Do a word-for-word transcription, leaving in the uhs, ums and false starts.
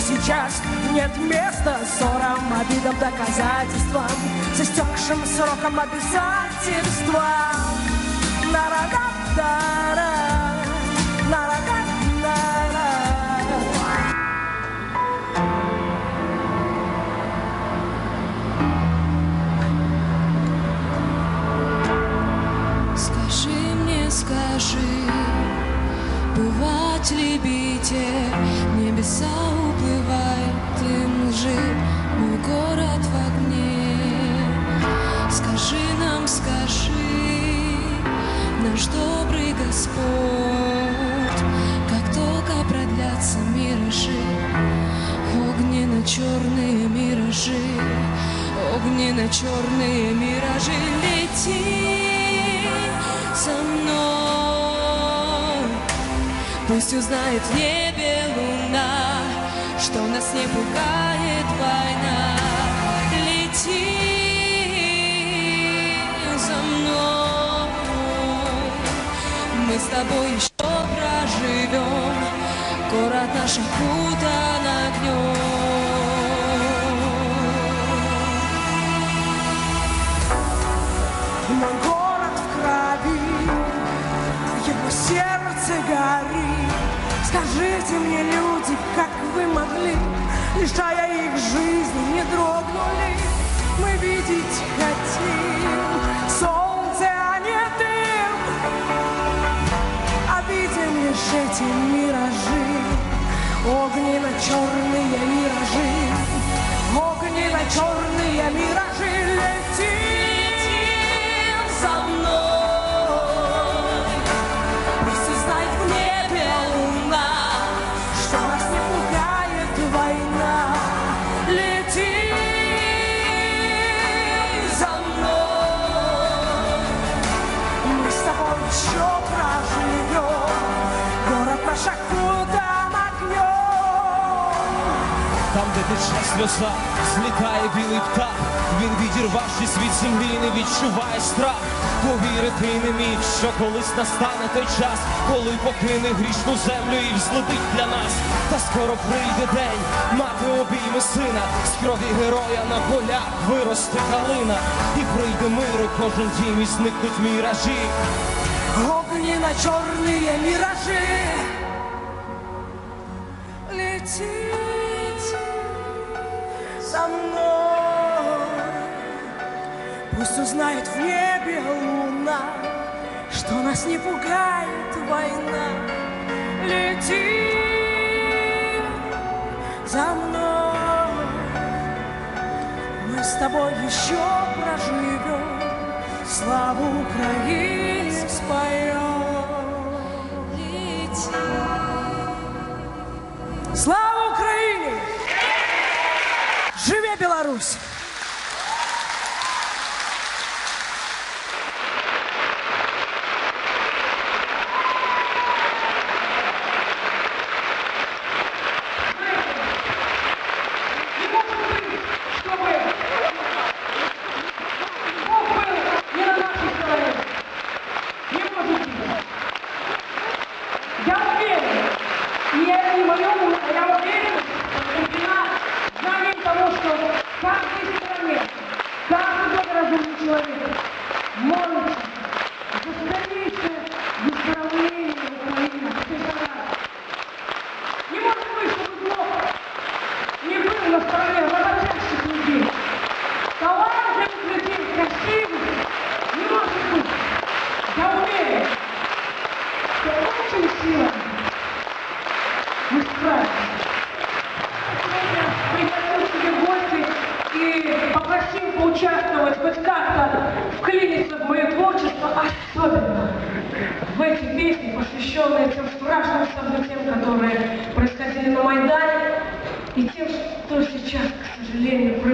сейчас нет места ссорам, обидам, доказательствам, с истекшим сроком обязательства. На-ра-да-да-ра, на-ра-да-да-ра. Скажи мне, скажи, бывать ли бите, небеса уплывают им лжи, мой город в огне. Скажи нам, скажи, наш добрый Господь, как только продлятся миражи, огненно-черные миражи, огненно-черные миражи, лети со мной. Пусть узнает в небе луна, что нас не пугает война. Лети за мной, мы с тобой еще проживем, город наш окутан огнем. Мой город в крови, его сердце горит. Скажите мне, люди, как вы могли, лишая их жизни, не дрогнули? Мы видеть хотим солнце, а не дым, а видим лишь эти миражи, огненно-черные миражи, огненно-черные миражи. Летим за мной, пусть узнает в небе луна, что нас не пугает война. Лети за мной, мы с тобой еще проживем, город наш окутан огнем. Там, де тече сльоза, злітає білий птах, він відірвавшись від землі, не відчуває страх. Повірити не міг, що колись настане той час, коли покине грішну землю і взлетить для нас. Та скоро прийде день, мати обійме сина, з крові героя на полях виросте калина. І прийде мир у кожен дім, і зникнуть міражі. Огненно-черные миражи. Летите со мной, пусть узнает в небе луна, что нас не пугает война. Лети за мной, мы с тобой еще проживем, славу Украине споем. Лети. Слава Украине! Живе Беларусь! Поучаствовать, хоть как-то вклиниться в мое творчество, особенно в эти песни, посвященные тем страшным событиям, которые происходили на Майдане, и тем, что сейчас, к сожалению,